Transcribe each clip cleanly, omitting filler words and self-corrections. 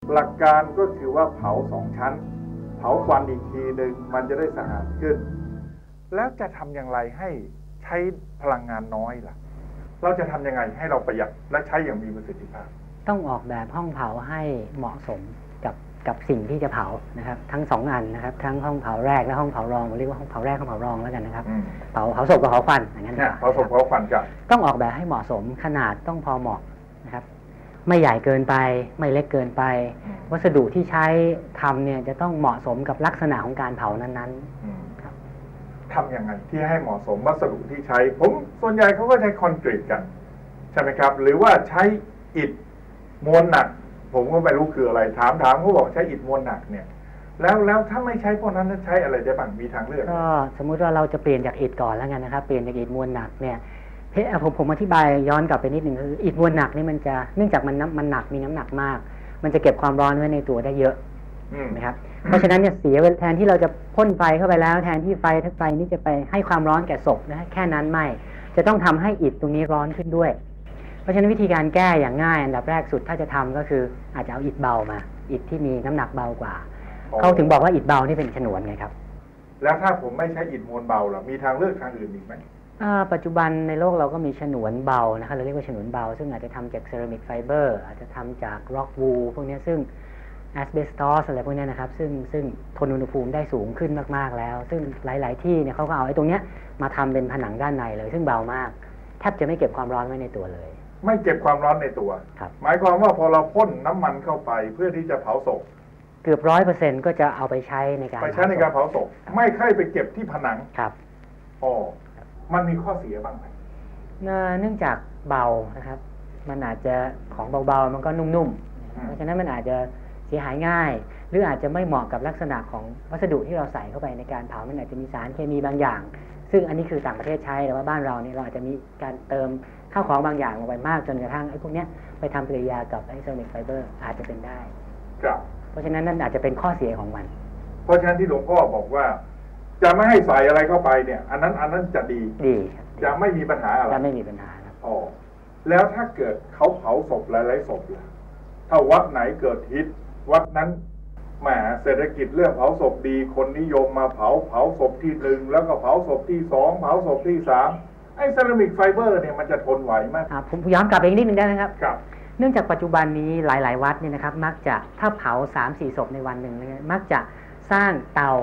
หลักการก็คือว่าเผา2 ชั้นเผาควันอีกทีหนึ่งมันจะได้สะอาดขึ้นแล้วจะทำอย่างไรให้ใช้พลังงานน้อยล่ะเราจะทำยังไงให้เราประหยัดและใช้อย่างมีประสิทธิภาพต้องออกแบบห้องเผาให้เหมาะสมกับสิ่งที่จะเผานะครับทั้ง2 อันนะครับทั้งห้องเผาแรกและห้องเผารองเรียกว่าห้องเผาแรกห้องเผารองแล้วกันนะครับเผาศพกับเผาควันอย่างนั้นเผาศพเผาควันจะต้องออกแบบให้เหมาะสมขนาดต้องพอเหมาะนะครับไม่ใหญ่เกินไปไม่เล็กเกินไปวัสดุที่ใช้ทำเนี่ยจะต้องเหมาะสมกับลักษณะของการเผานั้นๆครับทำยังไงที่ให้เหมาะสมวัสดุที่ใช้ผมส่วนใหญ่เขาก็ใช้คอนกรีตกันใช่ไหมครับหรือว่าใช้อิฐมวลหนักผมก็ไม่รู้คืออะไรถามเขาบอกใช้อิฐมวลหนักเนี่ยแล้วถ้าไม่ใช้พวกนั้นใช้อะไรได้บ้างมีทางเลือกก็สมมุติว่าเราจะเปลี่ยนจากอิฐก่อนแล้วกันนะครับเปลี่ยนจากอิฐมวลหนักเนี่ยผมอธิบายย้อนกลับไปนิดหนึ่งคืออิฐมวลหนักนี่มันจะเนื่องจากมันหนักมีน้ำหนักมากมันจะเก็บความร้อนไว้ในตัวได้เยอะนะครับเพราะฉะนั้นเนี่ยเสียแทนที่เราจะพ่นไฟเข้าไปแล้วแทนที่ไฟนี่จะไปให้ความร้อนแก่ศพนะแค่นั้นไม่จะต้องทำให้อิฐตรงนี้ร้อนขึ้นด้วยเพราะฉะนั้นวิธีการแก้อย่างง่ายอันดับแรกสุดถ้าจะทำก็คืออาจจะเอาอิฐเบามาอิฐที่มีน้ำหนักเบากว่าเขาถึงบอกว่าอิฐเบานี่เป็นฉนวนไงครับแล้วถ้าผมไม่ใช้อิฐมวลเบาล่ะมีทางเลือกทางอื่นอีกไหมปัจจุบันในโลกเราก็มีฉนวนเบานะครับเราเรียกว่าฉนวนเบาซึ่งอาจจะทำจากเซรามิกไฟเบอร์อาจจะทำจากร็อกวูลพวกนี้ซึ่งแอสเบสตอสอะไรพวกนี้นะครับซึ่งทนอุณหภูมิได้สูงขึ้นมากๆแล้วซึ่งหลายๆที่เนี่ยเขาก็เอาไอ้ตรงเนี้ยมาทำเป็นผนังด้านในเลยซึ่งเบามากแทบจะไม่เก็บความร้อนไว้ในตัวเลยไม่เก็บความร้อนในตัวหมายความว่าพอเราพ่นน้ำมันเข้าไปเพื่อที่จะเผาศพเกือบ100%ก็จะเอาไปใช้ในการเผาศพไม่ค่อยไปเก็บที่ผนังครับมันมีข้อเสียบ้างไหมเนื่องจากเบานะครับมันอาจจะของเบาๆมันก็นุ่มๆเพราะฉะนั้นมันอาจจะเสียหายง่ายหรืออาจจะไม่เหมาะกับลักษณะของวัสดุที่เราใส่เข้าไปในการเผามันอาจจะมีสารเคมีบางอย่างซึ่งอันนี้คือต่างประเทศใช้แต่ว่าบ้านเราเนี่ยเราอาจจะมีการเติมข้าวของบางอย่างลงไปมากจนกระทั่งไอ้พวกนี้ไปทำปฏิกิริยากับไอ้เซรามิกไฟเบอร์อาจจะเป็นได้เพราะฉะนั้นนั่นอาจจะเป็นข้อเสียของมันเพราะฉะนั้นที่หลวงพ่อบอกว่าจะไม่ให้ใส่อะไรเข้าไปเนี่ยอันนั้นจะดีจะไม่มีปัญหาอะไรจะไม่มีปัญหาครับแล้วถ้าเกิดเขาเผาศพหลายๆศพล่ะถ้าวัดไหนเกิดฮิตวัดนั้นแหมเศรษฐกิจเรื่องเผาศพดีคนนิยมมาเผาศพที่1แล้วก็เผาศพที่2เผาศพที่3ไอ้เซรามิกไฟเบอร์เนี่ยมันจะทนไหวไหมผมย้อนกลับไปอีกนิดนึงได้ไหมครับเนื่องจากปัจจุบันนี้หลายๆวัดเนี่ยนะครับมักจะถ้าเผา3-4 ศพในวันหนึ่งเนี่ยมักจะสร้างเตา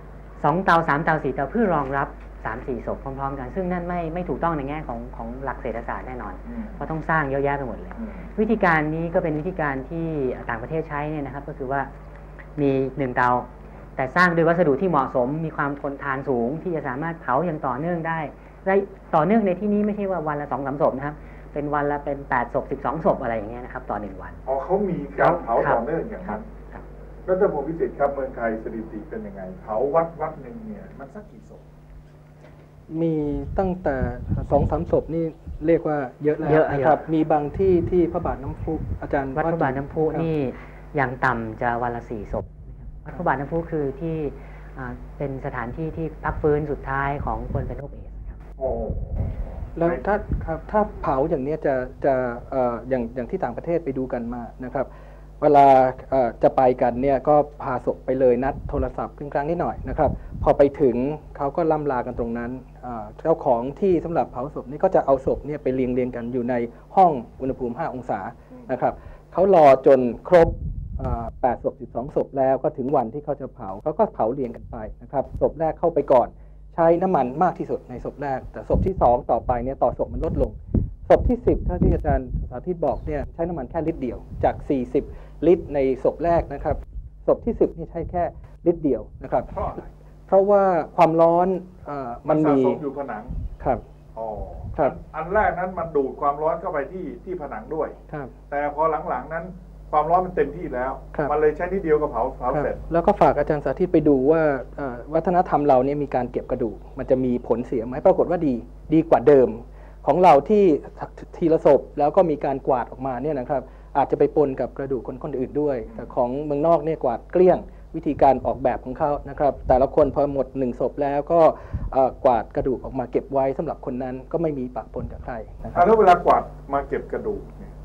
2 เตา3 เตา4 เตาเพื่อรองรับ3-4 ศพพร้อมๆกันซึ่งนั่นไม่ถูกต้องในแง่ของหลักเศรษฐศาสตร์แน่นอนเพราะต้องสร้างเยอะแยะไปหมดเลยวิธีการนี้ก็เป็นวิธีการที่ต่างประเทศใช้เนี่ยนะครับก็คือว่ามี1 เตาแต่สร้างด้วยวัสดุที่เหมาะสมมีความทนทานสูงที่จะสามารถเผาอย่างต่อเนื่องได้ต่อเนื่องในที่นี้ไม่ใช่ว่าวันละ 2-3 ศพนะครับเป็นวันละเป็น8 ศพ 12 ศพอะไรอย่างเงี้ยนะครับต่อ1 วันเขามีการเผาต่อเนื่องอย่างนั้นแล้วท่านผู้พิเศษครับเมืองไทยสถิติเป็นยังไงเผาวัดหนึ่งเนี่ยมันสักกี่ศพมีตั้งแต่ 2-3 ศพนี่เรียกว่าเยอะแล้วนะครับมีบางที่พระบาทน้ำพุอาจารย์วัดพระบาทน้ำพุนี่อย่างต่ำจะวันละ 4 ศพวัดพระบาทน้ำพุคือที่เป็นสถานที่ที่พักฟื้นสุดท้ายของคนเป็นโรคเอดส์ครับแล้วถ้าเผาอย่างนี้จะอย่างที่ต่างประเทศไปดูกันมานะครับเวลาจะไปกันเนี่ยก็พาศพไปเลยนัดโทรศัพท์ครั้งนิดหน่อยนะครับพอไปถึงเขาก็ล่ำลากันตรงนั้นเจ้าของที่สำหรับเผาศพนี่ก็จะเอาศพเนี่ยไปเรียงกันอยู่ในห้องอุณหภูมิ5 องศานะครับเขารอจนครบ8 ศพ 12 ศพแล้วก็ถึงวันที่เขาจะเผาเขาก็เผาเรียงกันไปนะครับศพแรกเข้าไปก่อนใช้น้ำมันมากที่สุดในศพแรกแต่ศพที่2ต่อไปเนี่ยต่อศพมันลดลงศพที่10ถ้าที่อาจารย์สาธิตบอกเนี่ยใช้น้ำมันแค่ลิตรเดียวจาก40 ลิตรในศพแรกนะครับศพที่10นี่ใช้แค่ลิตรเดียวนะครับเพราะว่าความร้อนมันมีสะสมอยู่ผนังครับครับอันแรกนั้นมันดูดความร้อนเข้าไปที่ผนังด้วยแต่พอหลังๆนั้นความร้อนมันเต็มที่แล้วมันเลยใช้นิดเดียวก็เผาเสร็จแล้วก็ฝากอาจารย์สาธิตไปดูว่าวัฒนธรรมเราเนี่ยมีการเก็บกระดูกมันจะมีผลเสียไหมปรากฏว่าดีกว่าเดิมของเราที่ทีละศพแล้วก็มีการกวาดออกมาเนี่ยนะครับอาจจะไปปนกับกระดูกคนอื่นด้วยแต่ของเมืองนอกเนี่ยกวาดเกลี้ยงวิธีการออกแบบของเขานะครับแต่ละคนพอหมด1 ศพแล้วก็กวาดกระดูกออกมาเก็บไว้สำหรับคนนั้นก็ไม่มีปะปนกับใครนะครับแล้วเวลากวาดมาเก็บกระดูกเนี่ย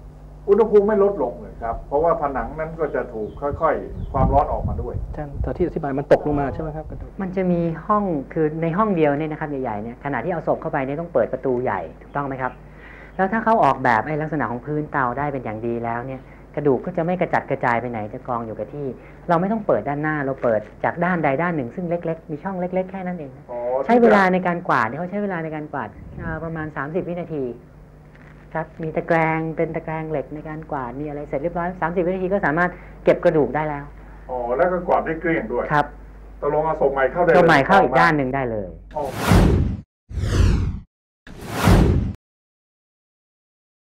อุณหภูมิไม่ลดลงเลยครับ เพราะว่าผนังนั้นก็จะถูกค่อยๆ ความร้อนออกมาด้วยอาจารย์ตอนที่อธิบายมันตกลงมาใช่ไหมครับกระดูกมันจะมีห้องคือในห้องเดียวเนี่ยนะครับใหญ่ๆเนี่ยขณะที่เอาศพเข้าไปเนี่ยต้องเปิดประตูใหญ่ถูกต้องไหมครับแล้วถ้าเขาออกแบบไอ้ลักษณะของพื้นเตาได้เป็นอย่างดีแล้วเนี่ยกระดูกก็จะไม่กระจัดกระจายไปไหนจะกองอยู่กับที่ เราไม่ต้องเปิดด้านหน้าเราเปิดจากด้านใดด้านหนึ่งซึ่งเล็กๆมีช่องเล็กๆแค่นั้นเองใช้เวลาในการกวาดเขาใช้เวลาในการกวาดประมาณ30 วินาทีครับมีตะแกรงเป็นตะแกรงเหล็กในการกวาดมีอะไรเสร็จเรียบร้อย30 วินาทีก็สามารถเก็บกระดูกได้แล้วอ๋อแล้วก็กวาดได้เกลี้ยงด้วยครับตกลงเอาศพใหม่เข้าได้เลยศพใหม่เข้าอีกด้านหนึ่งได้เลย